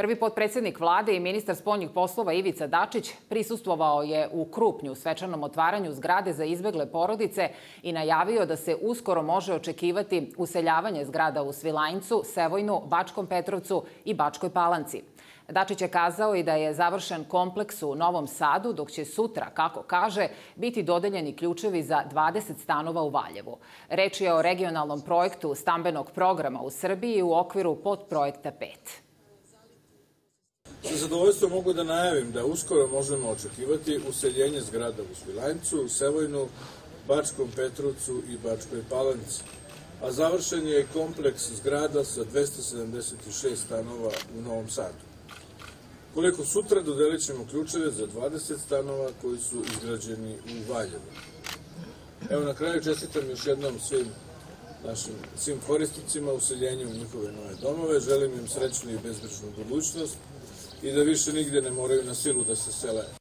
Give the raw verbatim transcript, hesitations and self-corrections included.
Prvi potpredsednik vlade i ministar spoljnih poslova Ivica Dačić prisustvovao je u Krupnju svečanom otvaranju zgrade za izbegle porodice i najavio da se uskoro može očekivati useljavanje zgrada u Svilajncu, Sevojnu, Bačkom Petrovcu i Bačkoj Palanci. Dačić je kazao i da je završen kompleks u Novom Sadu, dok će sutra, kako kaže, biti dodeljeni ključevi za dvadeset stanova u Valjevu. Reč je o regionalnom projektu stambenog programa u Srbiji u okviru podprojekta pet. Sa zadovoljstvom mogu da najavim da uskoro možemo očekivati useljenje zgrada u Svilajncu, Sevojnu, Bačkom Petrovcu i Bačkoj Palanci, a završen je kompleks zgrada sa dvesta sedamdeset šest stanova u Novom Sadu. Koliko sutra dodelit ćemo ključeve za dvadeset stanova koji su izgrađeni u Valjevu. Evo, na kraju čestitam još jednom svim našim svim korisnicima useljenja u njihove nove domove. Želim im srećnu i bezbrižnu budućnost i da više nigde ne moraju na silu da se sele.